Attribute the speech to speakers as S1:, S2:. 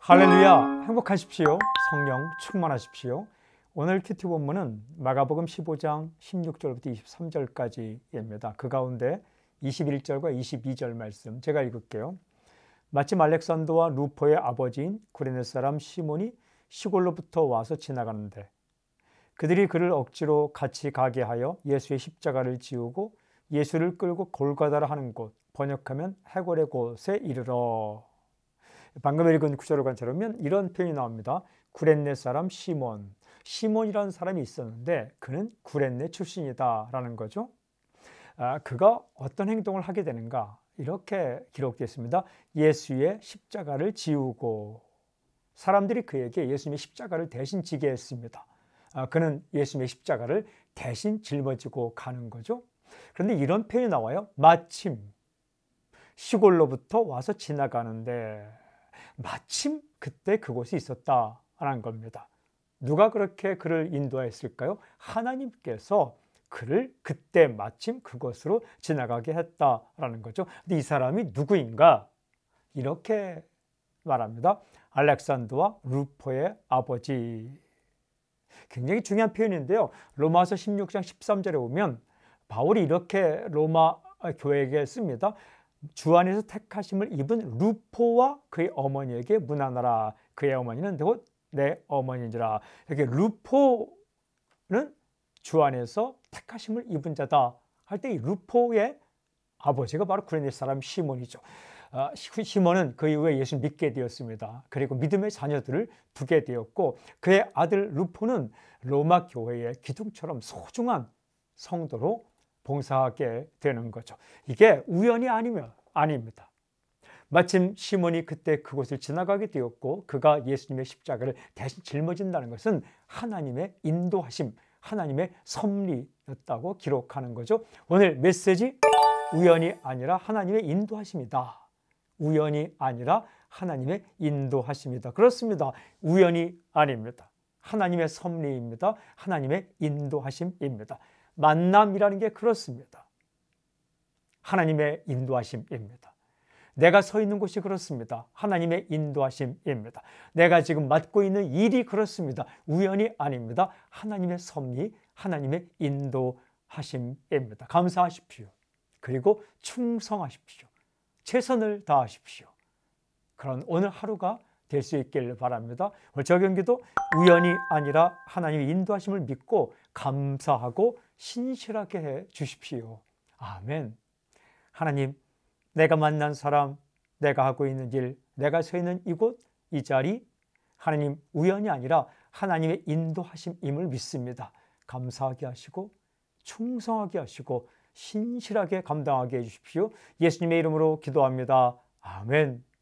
S1: 할렐루야, 행복하십시오. 성령 충만하십시오. 오늘 큐티 본문은 마가복음 15장 16절부터 23절까지입니다. 그 가운데 21절과 22절 말씀 제가 읽을게요. 마침 알렉산더와 루포의 아버지인 구레네 사람 시몬이 시골로부터 와서 지나가는데 그들이 그를 억지로 같이 가게 하여 예수의 십자가를 지우고 예수를 끌고 골고다라 하는 곳, 번역하면 해골의 곳에 이르러. 방금 읽은 구절을 관찰하면 이런 표현이 나옵니다. 구레네 사람 시몬. 시몬이라는 사람이 있었는데 그는 구레네 출신이다 라는 거죠. 그가 어떤 행동을 하게 되는가? 이렇게 기록되어 있습니다. 예수의 십자가를 지우고 사람들이 그에게 예수님의 십자가를 대신 지게 했습니다. 그는 예수님의 십자가를 대신 짊어지고 가는 거죠. 그런데 이런 표현이 나와요. 마침 시골로부터 와서 지나가는데 마침 그때 그곳이 있었다라는 겁니다. 누가 그렇게 그를 인도했을까요? 하나님께서 그를 그때 마침 그곳으로 지나가게 했다라는 거죠. 근데 이 사람이 누구인가? 이렇게 말합니다. 알렉산더와 루포의 아버지. 굉장히 중요한 표현인데요. 로마서 16장 13절에 보면 바울이 이렇게 로마 교회에게 씁니다. 주 안에서 택하심을 입은 루포와 그의 어머니에게 문안하라. 그의 어머니는 곧 내 어머니니라. 이렇게 루포는 주 안에서 택하심을 입은 자다 할 때 이 루포의 아버지가 바로 구레네 사람 시몬이죠. 시몬은 그 이후에 예수 믿게 되었습니다. 그리고 믿음의 자녀들을 두게 되었고 그의 아들 루포는 로마 교회의 기둥처럼 소중한 성도로 봉사하게 되는 거죠. 이게 우연이 아닙니다. 마침 시몬이 그때 그곳을 지나가게 되었고 그가 예수님의 십자가를 대신 짊어진다는 것은 하나님의 인도하심, 하나님의 섭리였다고 기록하는 거죠. 오늘 메시지, 우연이 아니라 하나님의 인도하심이다. 우연이 아니라 하나님의 인도하심이다. 그렇습니다. 우연이 아닙니다. 하나님의 섭리입니다. 하나님의 인도하심입니다. 만남이라는 게 그렇습니다. 하나님의 인도하심입니다. 내가 서 있는 곳이 그렇습니다. 하나님의 인도하심입니다. 내가 지금 맡고 있는 일이 그렇습니다. 우연이 아닙니다. 하나님의 섭리, 하나님의 인도하심입니다. 감사하십시오. 그리고 충성하십시오. 최선을 다하십시오. 그런 오늘 하루가 될 수 있길 바랍니다. 오늘 저 경기도 우연이 아니라 하나님의 인도하심을 믿고 감사하고 신실하게 해 주십시오. 아멘. 하나님, 내가 만난 사람, 내가 하고 있는 일, 내가 서 있는 이곳, 이 자리, 하나님 우연이 아니라 하나님의 인도하심임을 믿습니다. 감사하게 하시고 충성하게 하시고 신실하게 감당하게 해 주십시오. 예수님의 이름으로 기도합니다. 아멘.